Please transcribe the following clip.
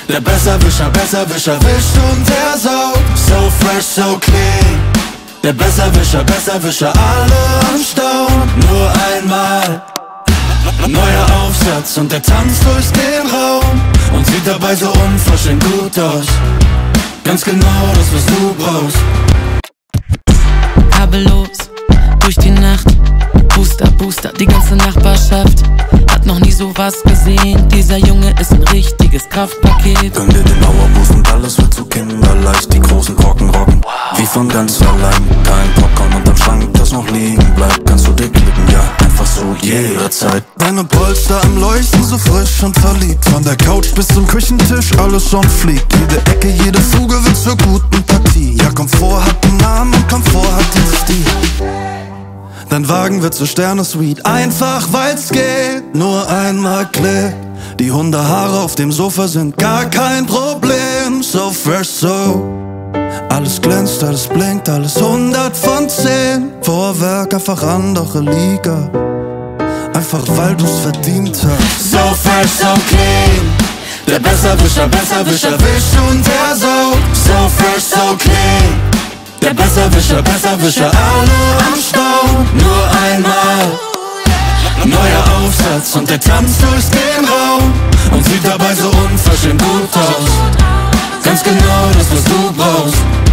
Der Besserwischer, Besserwischer wischt und er saugt. So fresh, so clean. Der Besserwischer, Besserwischer, alle am Staunen. Nur einmal neuer Aufsatz und er tanzt durch den Raum und sieht dabei so unverschämt gut aus. Ganz genau das, was du brauchst. Kabellos durch die Nacht, Booster, Booster, die ganze Nachbarschaft hat noch nie sowas gesehen. Dieser Junge ist ein richtiges Kraftpaket. Gönn dir den Powerboost und alles wird zu kinderleicht. Die großen Brocken rocken, wie von ganz allein. Kein Popcorn unterm Schrank, das noch liegen bleibt. Kannst du dir klicken, ja, einfach so jederzeit. Deine Polster am Leuchten, so frisch und verliebt. Von der Couch bis zum Küchentisch, alles schon fliegt. Jede Ecke, jede Fuge wird zur guten Partie. Ja, Komfort hat den Namen und Komfort hat den Stil. Dein Wagen wird zur Sterne-Suite, einfach weil's geht. Nur einmal Klick. Die Hundehaare auf dem Sofa sind gar kein Problem. So fresh, so alles glänzt, alles blinkt, alles 100 von 10. Vorwerk, einfach andere Liga. Einfach weil du's verdient hast. So fresh, so clean. Der Besserwischer, Besserwischer wischt und er saugt. So fresh, so clean. Der Besserwischer, Besserwischer, alle am Staunen. Nur einmal neuer Aufsatz und er tanzt durch den Raum und sieht dabei so unverschämt gut aus. Ganz genau das, was du brauchst.